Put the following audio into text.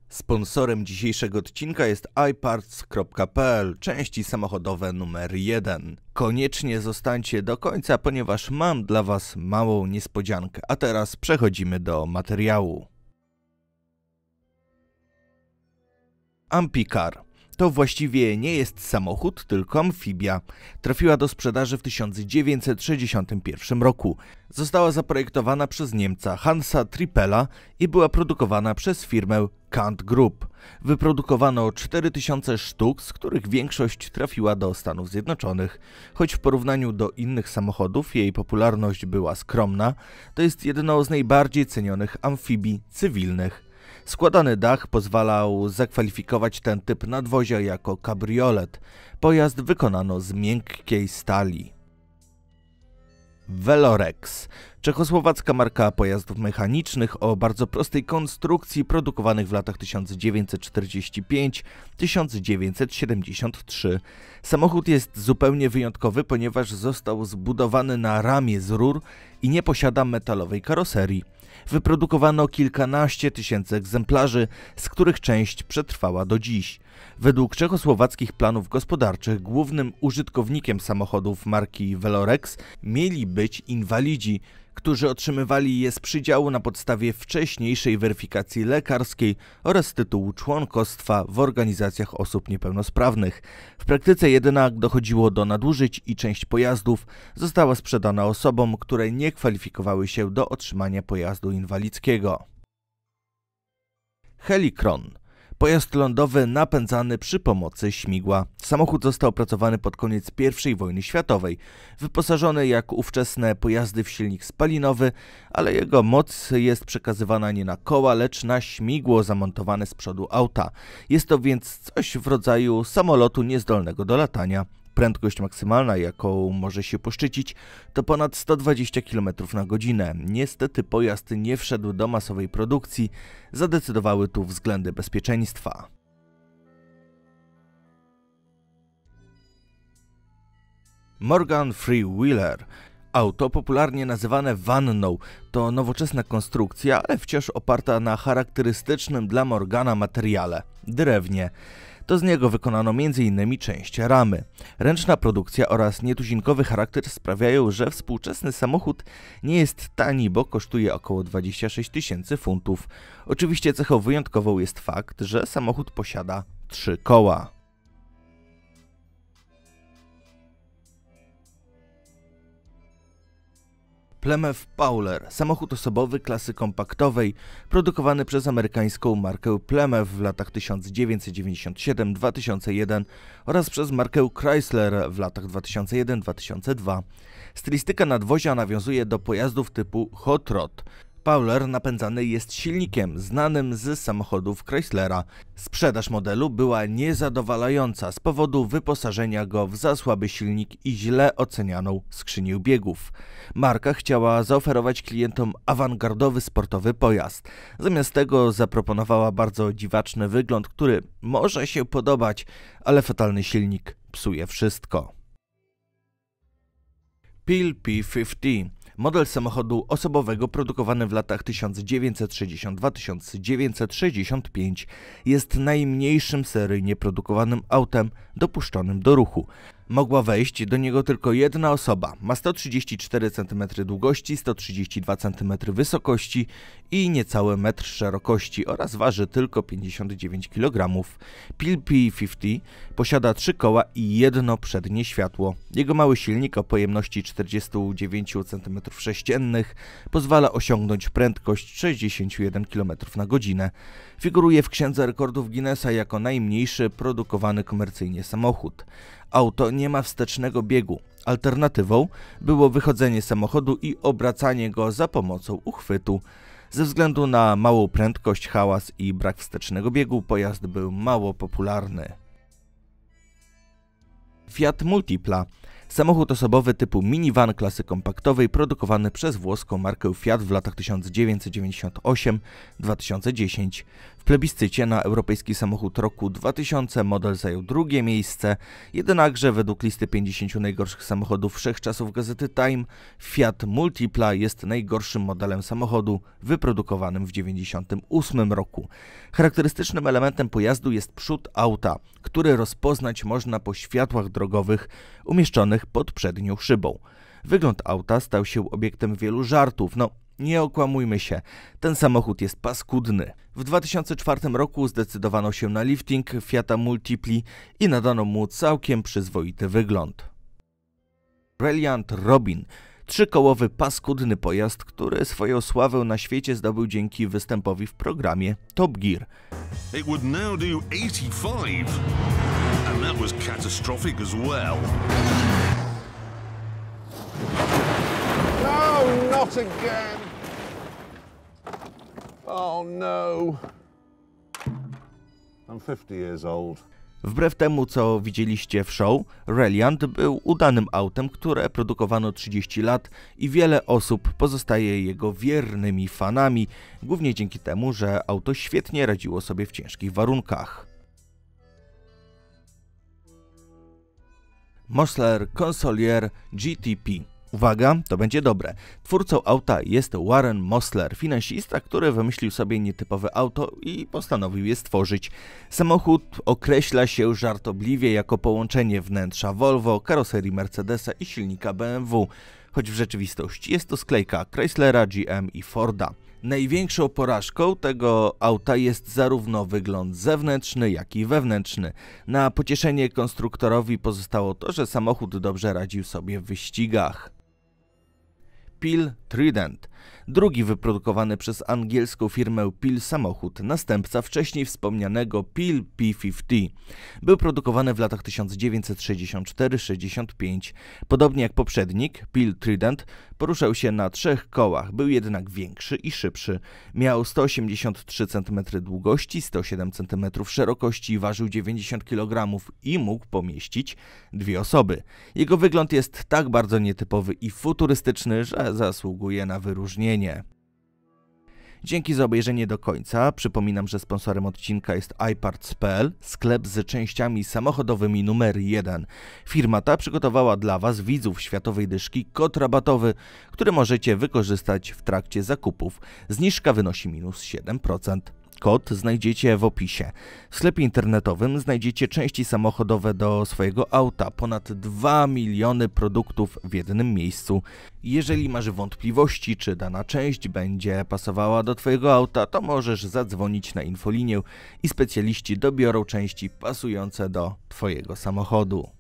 Sponsorem dzisiejszego odcinka jest iParts.pl, części samochodowe numer 1. Koniecznie zostańcie do końca, ponieważ mam dla Was małą niespodziankę. A teraz przechodzimy do materiału. Ampicar. To właściwie nie jest samochód, tylko amfibia. Trafiła do sprzedaży w 1961 roku. Została zaprojektowana przez Niemca Hansa Trippela i była produkowana przez firmę Kant Group. Wyprodukowano 4000 sztuk, z których większość trafiła do Stanów Zjednoczonych. Choć w porównaniu do innych samochodów jej popularność była skromna, to jest jedną z najbardziej cenionych amfibii cywilnych. Składany dach pozwalał zakwalifikować ten typ nadwozia jako kabriolet. Pojazd wykonano z miękkiej stali. Velorex. Czechosłowacka marka pojazdów mechanicznych o bardzo prostej konstrukcji, produkowanych w latach 1945-1973. Samochód jest zupełnie wyjątkowy, ponieważ został zbudowany na ramie z rur i nie posiada metalowej karoserii. Wyprodukowano kilkanaście tysięcy egzemplarzy, z których część przetrwała do dziś. Według czechosłowackich planów gospodarczych głównym użytkownikiem samochodów marki Velorex mieli być inwalidzi, którzy otrzymywali je z przydziału na podstawie wcześniejszej weryfikacji lekarskiej oraz tytułu członkostwa w organizacjach osób niepełnosprawnych. W praktyce jednak dochodziło do nadużyć i część pojazdów została sprzedana osobom, które nie kwalifikowały się do otrzymania pojazdu inwalidzkiego. Helikron. Pojazd lądowy napędzany przy pomocy śmigła. Samochód został opracowany pod koniec I wojny światowej. Wyposażony jak ówczesne pojazdy w silnik spalinowy, ale jego moc jest przekazywana nie na koła, lecz na śmigło zamontowane z przodu auta. Jest to więc coś w rodzaju samolotu niezdolnego do latania. Prędkość maksymalna, jaką może się poszczycić, to ponad 120 km na godzinę. Niestety pojazd nie wszedł do masowej produkcji, zadecydowały tu względy bezpieczeństwa. Morgan Freewheeler. Auto, popularnie nazywane wanną, to nowoczesna konstrukcja, ale wciąż oparta na charakterystycznym dla Morgana materiale – drewnie. To z niego wykonano m.in. część ramy. Ręczna produkcja oraz nietuzinkowy charakter sprawiają, że współczesny samochód nie jest tani, bo kosztuje około 26 000 funtów. Oczywiście cechą wyjątkową jest fakt, że samochód posiada 3 koła. Plymouth Prowler, samochód osobowy klasy kompaktowej, produkowany przez amerykańską markę Plymouth w latach 1997-2001 oraz przez markę Chrysler w latach 2001-2002. Stylistyka nadwozia nawiązuje do pojazdów typu hot rod. Prowler napędzany jest silnikiem znanym z samochodów Chryslera. Sprzedaż modelu była niezadowalająca z powodu wyposażenia go w za słaby silnik i źle ocenianą skrzynię biegów. Marka chciała zaoferować klientom awangardowy sportowy pojazd. Zamiast tego zaproponowała bardzo dziwaczny wygląd, który może się podobać, ale fatalny silnik psuje wszystko. Peel P50. Model samochodu osobowego produkowany w latach 1962-1965 jest najmniejszym seryjnie produkowanym autem dopuszczonym do ruchu. Mogła wejść do niego tylko jedna osoba. Ma 134 cm długości, 132 cm wysokości i niecałe metr szerokości oraz waży tylko 59 kg. Peel P50 posiada 3 koła i jedno przednie światło. Jego mały silnik o pojemności 49 cm3 pozwala osiągnąć prędkość 61 km na godzinę. Figuruje w Księdze Rekordów Guinnessa jako najmniejszy produkowany komercyjnie samochód. Auto nie ma wstecznego biegu. Alternatywą było wychodzenie samochodu i obracanie go za pomocą uchwytu. Ze względu na małą prędkość, hałas i brak wstecznego biegu pojazd był mało popularny. Fiat Multipla. Samochód osobowy typu minivan klasy kompaktowej produkowany przez włoską markę Fiat w latach 1998-2010. W plebiscycie na europejski samochód roku 2000 model zajął drugie miejsce, jednakże według listy 50 najgorszych samochodów wszechczasów gazety Time Fiat Multipla jest najgorszym modelem samochodu wyprodukowanym w 1998 roku. Charakterystycznym elementem pojazdu jest przód auta, który rozpoznać można po światłach drogowych umieszczonych pod przednią szybą. Wygląd auta stał się obiektem wielu żartów. Nie okłamujmy się, ten samochód jest paskudny. W 2004 roku zdecydowano się na lifting Fiata Multipli i nadano mu całkiem przyzwoity wygląd. Reliant Robin, trzykołowy paskudny pojazd, który swoją sławę na świecie zdobył dzięki występowi w programie Top Gear. It would now do 85, and that was catastrophic as well. No, not again. Oh no. I'm 50 years old. Wbrew temu, co widzieliście w show, Reliant był udanym autem, które produkowano 30 lat i wiele osób pozostaje jego wiernymi fanami, głównie dzięki temu, że auto świetnie radziło sobie w ciężkich warunkach. Mosler Consolier GTP. Uwaga, to będzie dobre. Twórcą auta jest Warren Mosler, finansista, który wymyślił sobie nietypowe auto i postanowił je stworzyć. Samochód określa się żartobliwie jako połączenie wnętrza Volvo, karoserii Mercedesa i silnika BMW, choć w rzeczywistości jest to sklejka Chryslera, GM i Forda. Największą porażką tego auta jest zarówno wygląd zewnętrzny, jak i wewnętrzny. Na pocieszenie konstruktorowi pozostało to, że samochód dobrze radził sobie w wyścigach. Peel Trident. Drugi wyprodukowany przez angielską firmę Peel samochód, następca wcześniej wspomnianego Peel P50. Był produkowany w latach 1964-65. Podobnie jak poprzednik, Peel Trident poruszał się na 3 kołach, był jednak większy i szybszy. Miał 183 cm długości, 107 cm szerokości, ważył 90 kg i mógł pomieścić 2 osoby. Jego wygląd jest tak bardzo nietypowy i futurystyczny, że zasługuje na wyróżnienie. Dzięki za obejrzenie do końca. Przypominam, że sponsorem odcinka jest iParts.pl, sklep z częściami samochodowymi numer 1. Firma ta przygotowała dla Was, widzów Światowej Dyszki, kod rabatowy, który możecie wykorzystać w trakcie zakupów. Zniżka wynosi -7%. Kod znajdziecie w opisie. W sklepie internetowym znajdziecie części samochodowe do swojego auta, ponad 2 miliony produktów w jednym miejscu. Jeżeli masz wątpliwości, czy dana część będzie pasowała do Twojego auta, to możesz zadzwonić na infolinię i specjaliści dobiorą części pasujące do Twojego samochodu.